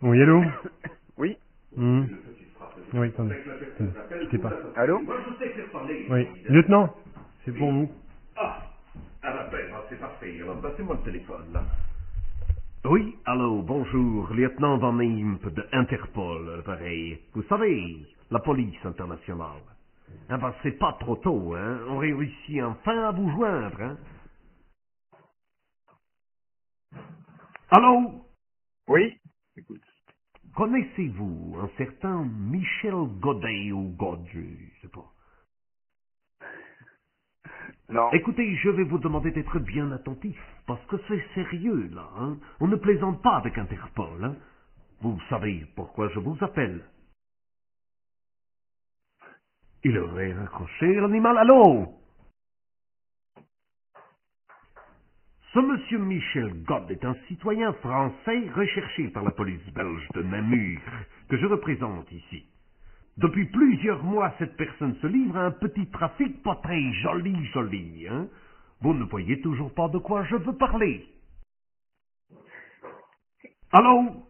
Oui, allô. Oui. Hmm. Oui, attendez. Quittez pas. Allô? Oui. Lieutenant, c'est pour vous. C'est parfait. Alors, passez-moi le téléphone, là. Oui, allô, bonjour, lieutenant Van Imp de Interpol, pareil. Vous savez, la police internationale. Ah ben, c'est pas trop tôt, hein. On réussit enfin à vous joindre, hein. Allô? Oui. Connaissez-vous un certain Michel Godet ou Godet, je sais pas. Non. Écoutez, je vais vous demander d'être bien attentif, parce que c'est sérieux, là, hein. On ne plaisante pas avec Interpol, hein. Vous savez pourquoi je vous appelle. Il aurait raccroché l'animal. Allô? Ce monsieur Michel God est un citoyen français recherché par la police belge de Namur, que je représente ici. Depuis plusieurs mois, cette personne se livre à un petit trafic pas très joli, hein. Vous ne voyez toujours pas de quoi je veux parler. Allô?